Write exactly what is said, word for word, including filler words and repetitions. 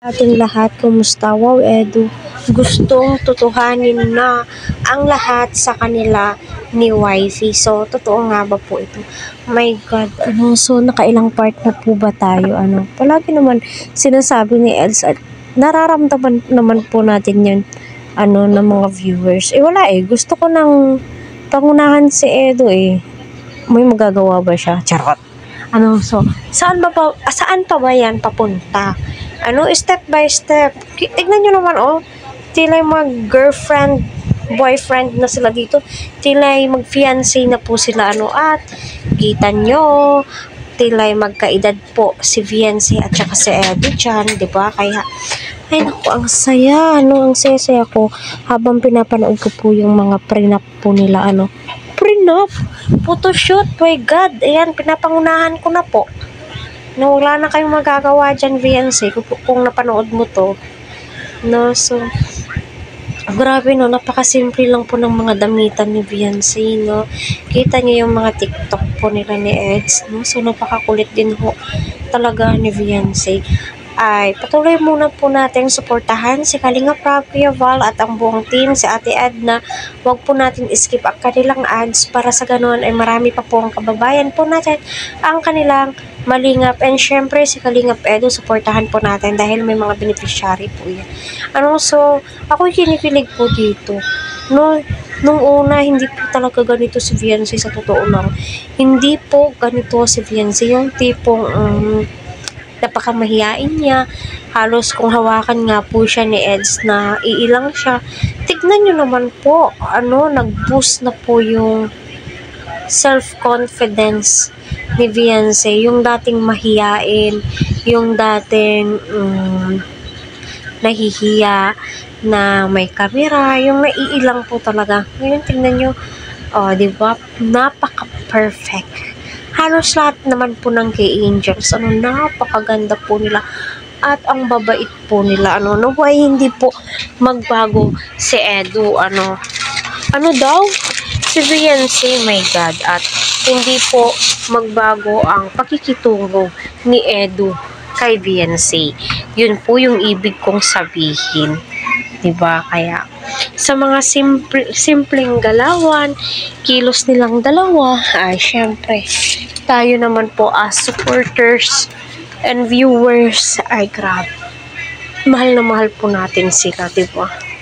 Ating lahat, kumusta? Wow, Edu, gustong tutuhanin na ang lahat sa kanila ni Wifey. So, totoo nga ba po ito? My God, ano, so nakailang part na po ba tayo? Ano, palagi naman sinasabi ni Els at nararamdaman naman po natin yun, ano, ng mga viewers. Eh, wala eh. Gusto ko nang pangunahan si Edu eh. May magagawa ba siya? Charot. Ano, so, saan ba pa, saan pa ba yan papunta? Ano, step by step. Tignan nyo naman, oh. Tila'y mag-girlfriend, boyfriend na sila dito. Tila'y mag-fiancé na po sila, ano. At, kita nyo, tila'y magkaedad po si fiancé at saka si Edu dyan, diba? Kaya, ay naku, ang saya, ano, ang saya-saya ko habang pinapanood ko po yung mga prenup po nila, ano. Prenup? Photoshoot, my God. Ayan, pinapangunahan ko na po. No, wala na kayong magagawa dyan, fiancé, kung, kung napanood mo to. No, so, grabe, no, napakasimple lang po ng mga damitan ni fiancé, no. Kita niyo yung mga TikTok po nila ni Eds, no. So, napakakulit din ho talaga ni fiancé. Ay, patuloy muna po natin suportahan si Kalingap Rob, Kuya Val at ang buong team, si Ate Edna. Huwag po natin skip ang kanilang ads para sa ganoon ay marami pa po ang kababayan po natin ang kanilang malingap. And syempre si Kalingap Edu, suportahan po natin dahil may mga beneficiary po yan. Ano, so, ako kinikilig po dito. No, nung una, hindi po talaga ganito si fiancé, sa totoo lang. Hindi po ganito si fiancé, yung tipong um, napakamahiyain niya. Halos kung hawakan nga po siya ni Eds na iilang siya. Tignan nyo naman po, ano, nag-boost na po yung self-confidence ni fiancé. Yung dating mahiyain, yung dating um, nahihiya na may camera, yung naiilang po talaga. Ngayon, tignan nyo, oh, diba? Napaka-perfect. Halos lahat naman po ng K-Angels, ano, napakaganda po nila. At ang babait po nila, ano, no, why hindi po magbago si Edu, ano, ano daw? Si fiancé, my God, at hindi po magbago ang pakikitungo ni Edu kay fiancé. Yun po yung ibig kong sabihin. Diba? Kaya, sa mga simple, simpleng galawan, kilos nilang dalawa, ay, syempre, tayo naman po as supporters and viewers, ay, grabe. Mahal na mahal po natin sila, diba?